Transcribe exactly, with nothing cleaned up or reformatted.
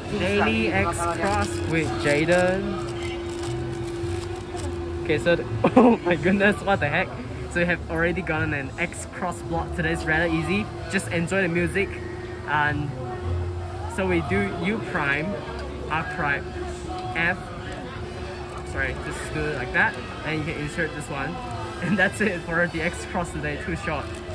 Daily X cross with Jayden. Okay, so the, oh my goodness, what the heck? So we have already gotten an X cross block. Today is rather easy. Just enjoy the music. And so we do U prime, R prime, F. Sorry, just do it like that. And you can insert this one. And that's it for the X cross today, too short.